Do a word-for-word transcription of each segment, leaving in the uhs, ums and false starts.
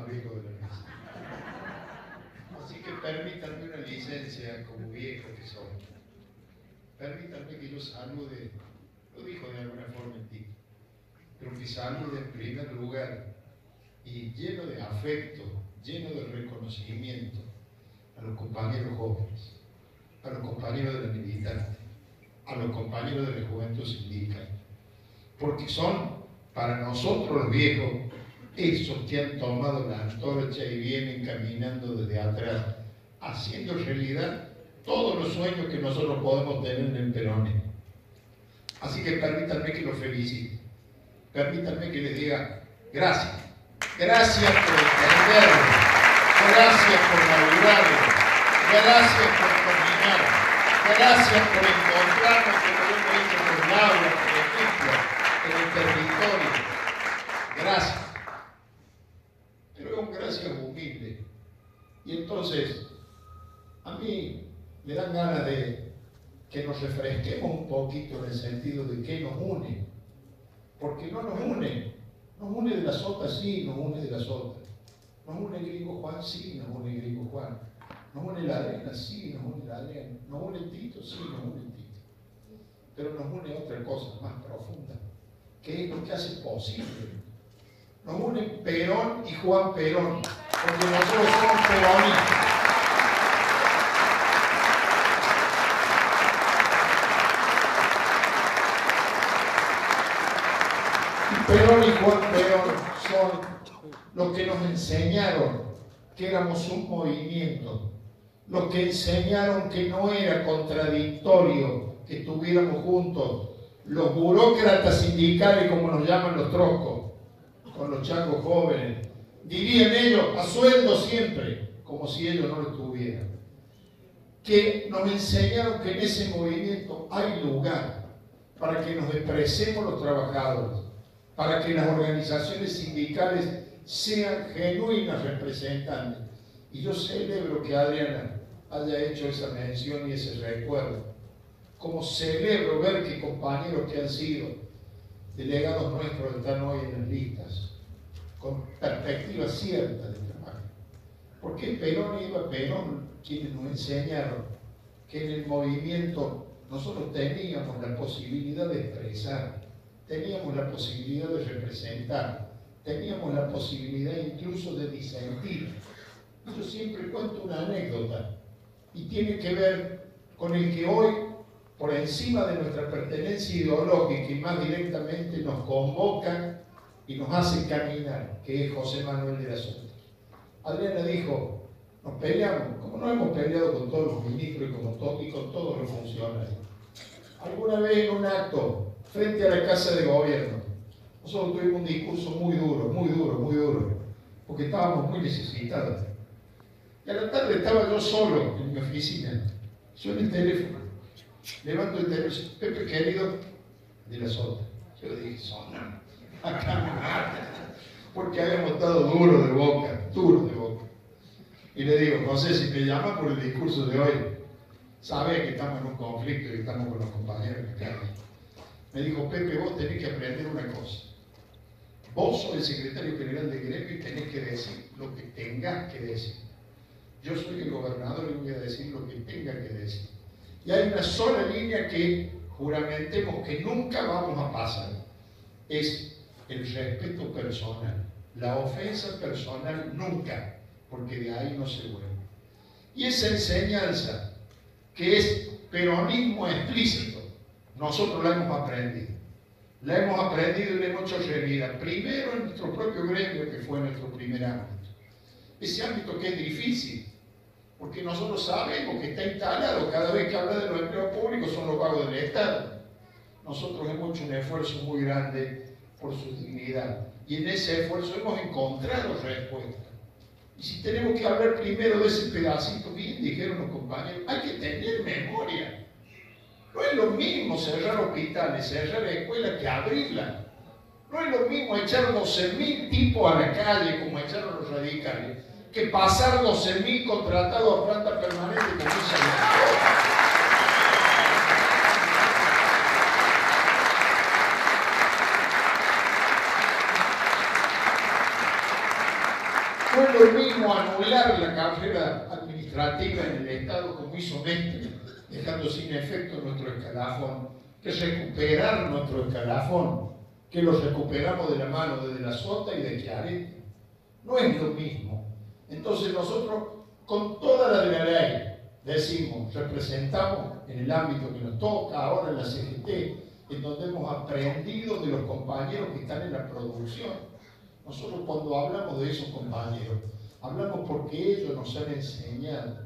más viejo de la mesa. Así que permítanme una licencia como viejo que soy. Permítanme que yo salude, lo dijo de alguna forma en ti, pero que salude en primer lugar y lleno de afecto, lleno de reconocimiento a los compañeros jóvenes, a los compañeros de la militante, a los compañeros de la juventud sindical, porque son para nosotros los viejos esos que han tomado la antorcha y vienen caminando desde atrás, haciendo realidad todos los sueños que nosotros podemos tener en el peronismo. Así que permítanme que los felicite, permítanme que les diga gracias, gracias por entenderlo, gracias por madurarlo, gracias por caminar, gracias por encontrarnos como lo hemos hecho con Laura, por ejemplo, en el territorio. Gracias. Pero es un gracias humilde. Y entonces, a mí me dan ganas de que nos refresquemos un poquito en el sentido de qué nos une. Porque no nos une. Nos une de la sota, sí, nos une de la sota. Nos une el gringo Juan, sí, nos une el gringo Juan. Nos une la arena, sí, nos une la arena. Nos une el Tito, sí, nos une el Tito. Pero nos une otra cosa más profunda, que es lo que hace posible. Nos unen Perón y Juan Perón, porque nosotros somos peronistas. Y Perón y Juan Perón son los que nos enseñaron que éramos un movimiento, los que enseñaron que no era contradictorio que estuviéramos juntos, los burócratas sindicales, como nos llaman los troscos, con los changos jóvenes, dirían ellos, a sueldo siempre, como si ellos no lo tuvieran. Que nos enseñaron que en ese movimiento hay lugar para que nos expresemos los trabajadores, para que las organizaciones sindicales sean genuinas representantes. Y yo celebro que Adriana haya hecho esa mención y ese recuerdo. Como celebro ver que compañeros que han sido delegados nuestros están hoy en las listas, con perspectiva cierta de trabajo. Porque Perón iba Perón, quienes nos enseñaron que en el movimiento nosotros teníamos la posibilidad de expresar, teníamos la posibilidad de representar, teníamos la posibilidad incluso de disentir. Yo siempre cuento una anécdota y tiene que ver con el que hoy, por encima de nuestra pertenencia ideológica y más directamente nos convocan y nos hacen caminar, que es José Manuel de la Sota. Adriana dijo, nos peleamos, como nos hemos peleado con todos los ministros y con, todo, y con todos los funcionarios. Alguna vez en un acto, frente a la Casa de Gobierno, nosotros tuvimos un discurso muy duro, muy duro, muy duro, porque estábamos muy necesitados. Y a la tarde estaba yo solo en mi oficina, suena el teléfono. Levanto el teléfono, Pepe querido, de la Sota. Yo le dije, Sona, acá me mata, porque habíamos estado duro de boca, duro de boca. Y le digo, José, si me llama por el discurso de hoy, sabe que estamos en un conflicto y que estamos con los compañeros que están. Me dijo, Pepe, vos tenés que aprender una cosa. Vos sos el secretario general de gremio y tenés que decir lo que tengas que decir. Yo soy el gobernador y voy a decir lo que tenga que decir. Y hay una sola línea que juramentemos que nunca vamos a pasar. Es el respeto personal. La ofensa personal nunca, porque de ahí no se vuelve. Y esa enseñanza, que es peronismo explícito, nosotros la hemos aprendido. La hemos aprendido y la hemos hecho realidad. Primero en nuestro propio gremio, que fue nuestro primer ámbito. Ese ámbito que es difícil, porque nosotros sabemos que está instalado, cada vez que habla de los empleos públicos son los pagos del Estado. Nosotros hemos hecho un esfuerzo muy grande por su dignidad y en ese esfuerzo hemos encontrado respuestas. Y si tenemos que hablar primero de ese pedacito, bien dijeron los compañeros, hay que tener memoria. No es lo mismo cerrar hospitales, cerrar escuelas que abrirlas. No es lo mismo echar doce mil tipos a la calle como echaron los radicales, que pasar doce mil contratados a planta permanente como esa. No es lo mismo anular la carrera administrativa en el Estado como hizo Mestre, dejando sin efecto nuestro escalafón, que recuperar nuestro escalafón, que lo recuperamos de la mano de De la Sota y de Chiaretti. No es lo mismo. Entonces nosotros, con toda la de la ley, decimos, representamos en el ámbito que nos toca, ahora en la C G T, en donde hemos aprendido de los compañeros que están en la producción. Nosotros cuando hablamos de esos compañeros, hablamos porque ellos nos han enseñado.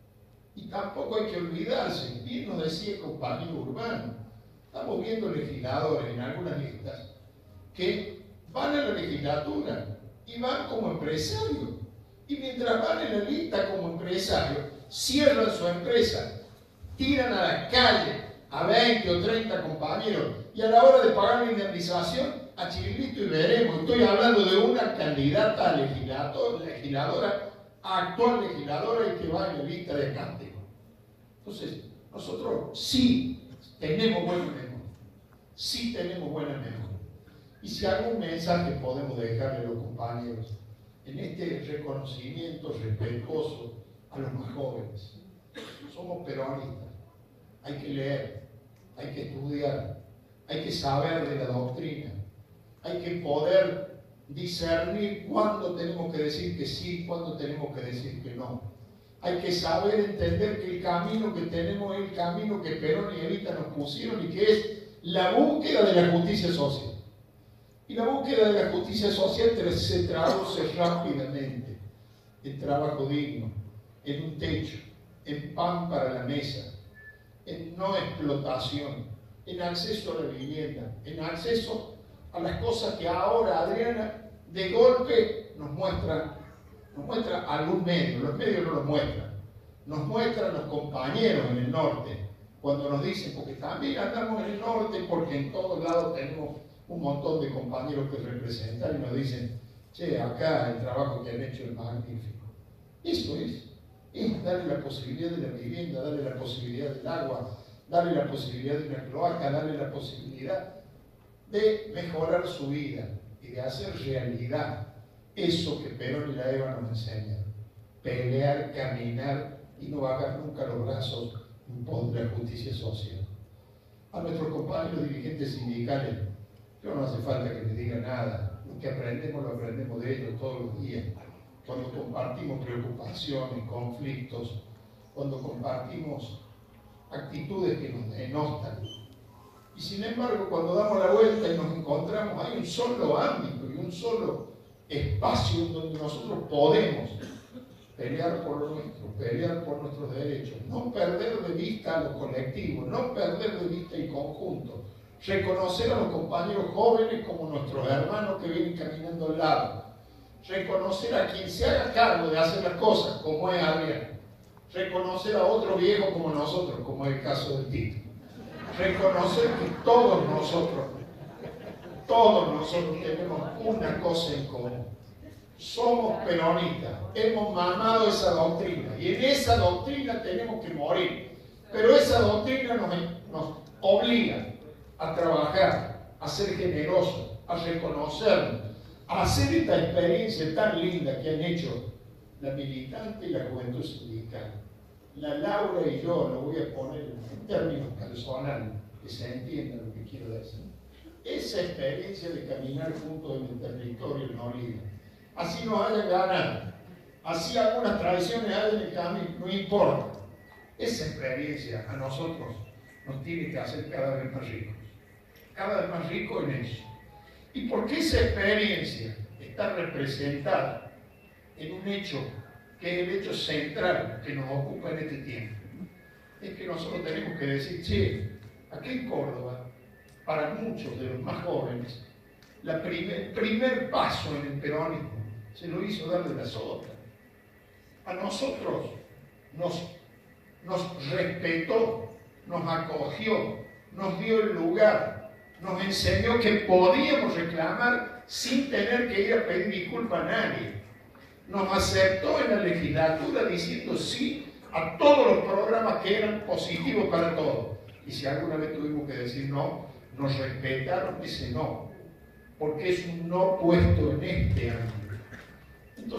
Y tampoco hay que olvidarse, bien nos decía el compañero Urbano, estamos viendo legisladores en algunas listas que van a la legislatura y van como empresarios. Y mientras van en la lista como empresarios, cierran su empresa, tiran a la calle a veinte o treinta compañeros y a la hora de pagar la indemnización, a Chilito y veremos. Estoy hablando de una candidata a legislador, legisladora, actual legisladora y que va en la lista de castigo. Entonces, nosotros sí tenemos buena memoria, sí tenemos buena memoria. Y si algún mensaje podemos dejarle a los compañeros en este reconocimiento respetuoso a los más jóvenes. Somos peronistas, hay que leer, hay que estudiar, hay que saber de la doctrina, hay que poder discernir cuándo tenemos que decir que sí, cuándo tenemos que decir que no. Hay que saber entender que el camino que tenemos es el camino que Perón y Evita nos pusieron y que es la búsqueda de la justicia social. Y la búsqueda de la justicia social se traduce rápidamente en trabajo digno, en un techo, en pan para la mesa, en no explotación, en acceso a la vivienda, en acceso a las cosas que ahora Adriana de golpe nos muestra, nos muestra algún medio, los medios no los muestran, nos muestran los compañeros en el norte, cuando nos dicen, porque también andamos en el norte, porque en todos lados tenemos un montón de compañeros que representan y nos dicen, che, acá el trabajo que han hecho es magnífico. Eso es, es darle la posibilidad de la vivienda, darle la posibilidad del agua, darle la posibilidad de una cloaca, darle la posibilidad de mejorar su vida y de hacer realidad eso que Perón y la Eva nos enseñan. Pelear, caminar y no bajar nunca los brazos en pos de la justicia social. A nuestros compañeros dirigentes sindicales, yo no hace falta que les diga nada. Lo que aprendemos lo aprendemos de ellos todos los días. Cuando compartimos preocupaciones, conflictos, cuando compartimos actitudes que nos denostan. Y sin embargo, cuando damos la vuelta y nos encontramos, hay un solo ámbito y un solo espacio en donde nosotros podemos pelear por lo nuestro, pelear por nuestros derechos, no perder de vista a los colectivos, no perder de vista el conjunto, reconocer a los compañeros jóvenes como nuestros hermanos que vienen caminando al lado, reconocer a quien se haga cargo de hacer las cosas, como es Adrián, reconocer a otro viejo como nosotros, como es el caso de Tito, reconocer que todos nosotros, todos nosotros tenemos una cosa en común. Somos peronistas, hemos mamado esa doctrina y en esa doctrina tenemos que morir. Pero esa doctrina nos, nos obliga a trabajar, a ser generosos, a reconocernos, a hacer esta experiencia tan linda que han hecho la militante y la juventud sindical. La Laura y yo, lo voy a poner en términos personales, que se entienda lo que quiero decir. Esa experiencia de caminar juntos en el territorio no libre. Así nos hayan ganado, así algunas tradiciones hay en el camino, no importa. Esa experiencia a nosotros nos tiene que hacer cada vez más ricos, cada vez más ricos en eso. ¿Y por qué esa experiencia está representada en un hecho que es el hecho central que nos ocupa en este tiempo? Es que nosotros tenemos que decir, che, aquí en Córdoba, para muchos de los más jóvenes, el primer, primer paso en el peronismo se lo hizo dar De la Sota. A nosotros nos, nos respetó, nos acogió, nos dio el lugar, nos enseñó que podíamos reclamar sin tener que ir a pedir disculpas a nadie. Nos aceptó en la legislatura diciendo sí a todos los programas que eran positivos para todos. Y si alguna vez tuvimos que decir no, nos respetaron ese no, porque es un no puesto en este ámbito. Entonces,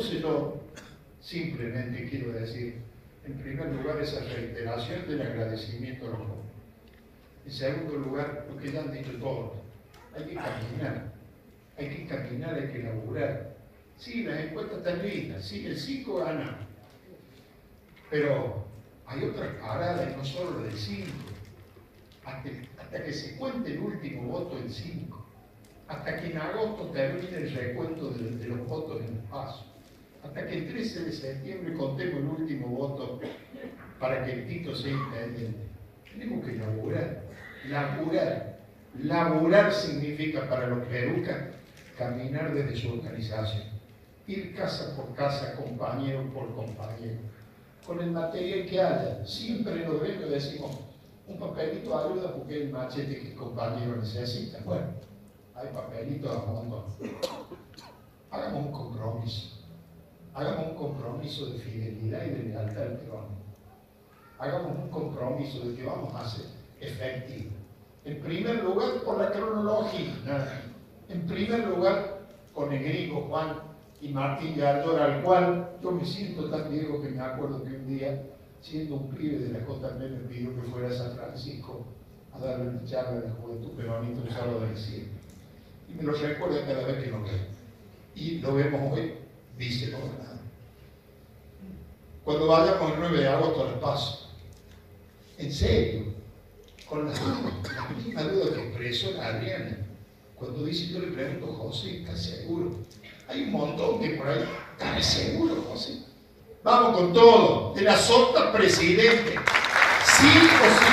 Entonces yo simplemente quiero decir, en primer lugar, esa reiteración del agradecimiento a los jóvenes. En segundo lugar, lo que ya han dicho todos, hay que caminar, hay que caminar, hay que laburar. Sí, las encuestas están lindas, sí, el cinco gana, pero hay otras paradas, no solo del cinco. Hasta, hasta que se cuente el último voto del cinco, hasta que en agosto termine el recuento de, de los votos en el paso, hasta que el trece de septiembre contemos el último voto para que el Tito sea intendente. Tenemos que laburar, laburar. Laburar significa para los perucas caminar desde su organización, ir casa por casa, compañero por compañero, con el material que haya. Siempre en los gremios decimos, un papelito ayuda porque es el machete que el compañero necesita. Bueno, hay papelitos a montón. Hagamos un compromiso. Hagamos un compromiso de fidelidad y de lealtad al peruano. Hagamos un compromiso de que vamos a hacer efectivo. En primer lugar, por la cronología. En primer lugar, con el gringo Juan y Martín Yardor, al cual yo me siento tan viejo que me acuerdo que un día, siendo un pibe de la J M, me pidió que fuera a San Francisco a darle una charla de la juventud peronista un sábado de diciembre. Y me lo recuerda cada vez que lo veo. Y lo vemos hoy, vicegobernador. Cuando vayamos el nueve de agosto a La Paz, en serio, con la, la misma duda que expresó la Adriana, cuando dice, yo le pregunto, José, ¿estás seguro? Hay un montón que por ahí, ¿estás seguro, José? Vamos con todo, de la sota presidente, sí o sí.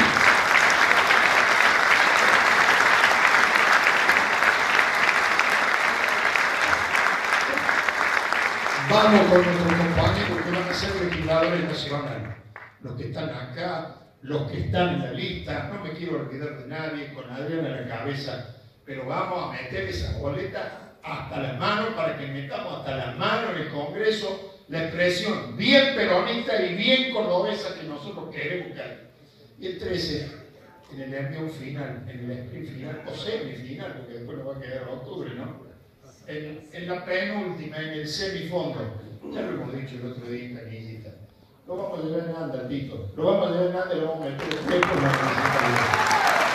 Vamos con nuestros compañeros que van a ser legisladores nacionales, los que están acá, los que están en la lista, no me quiero olvidar de nadie, con Adriana en la cabeza, pero vamos a meter esa boleta hasta las manos para que metamos hasta las manos en el Congreso la expresión bien peronista y bien cordobesa que nosotros queremos que haya. Y el trece, en el envío final, en el sprint final o semifinal, porque después nos va a quedar octubre, ¿no? En, en la penúltima, en el semifondo, ya lo hemos dicho el otro día en Canillita, lo vamos a llevar en anda, Tito, lo vamos a llevar en anda y lo vamos a meter después por la municipalidad.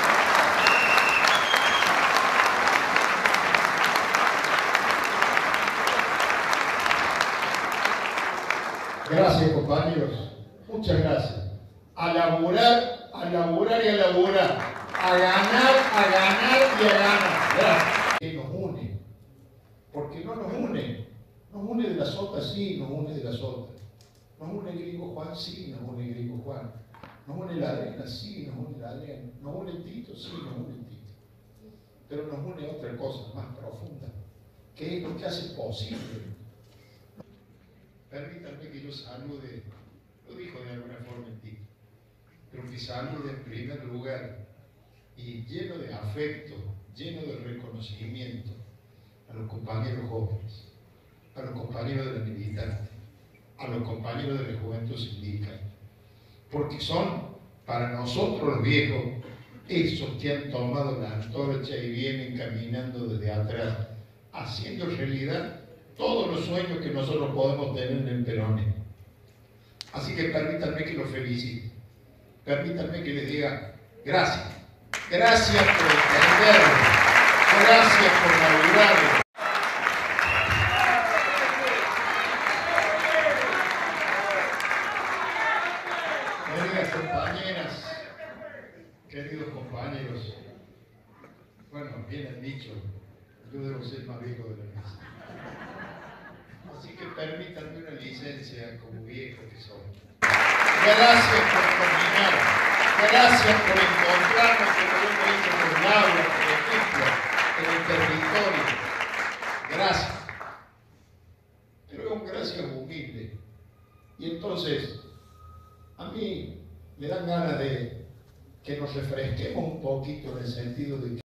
Gracias, compañeros. Muchas gracias. A laburar, a laburar y a laburar. A ganar, a ganar y a ganar. Gracias. Que nos une. Porque no nos une. Nos une de la sota, sí, nos une de la sota. Nos une el gringo Juan, sí, nos une el gringo Juan. Nos une la Adriana, sí, nos une la Adriana. Nos une el Tito, sí, nos une el Tito. Pero nos une otra cosa más profunda, que es lo que hace posible. Permítanme que yo salude, lo dijo de alguna forma el Tito, pero que salude en primer lugar y lleno de afecto, lleno de reconocimiento a los compañeros jóvenes, a los compañeros de la militancia, a los compañeros de la juventud sindical, porque son para nosotros los viejos esos que han tomado la antorcha y vienen caminando desde atrás, haciendo realidad todos los sueños que nosotros podemos tener en el peronismo. Así que permítanme que los felicite, permítanme que les diga gracias, gracias por entenderlo, gracias por laburarlo. Queridas compañeras, queridos compañeros, bueno, bien han dicho, yo debo ser más viejo de la mesa. Así que permítanme una licencia como viejo que soy. Gracias por caminar, gracias por encontrarnos, como lo hemos hecho con Laura, por ejemplo, en el territorio. Gracias. Pero es un gracias humilde. Y entonces, a mí me dan ganas de que nos refresquemos un poquito en el sentido de que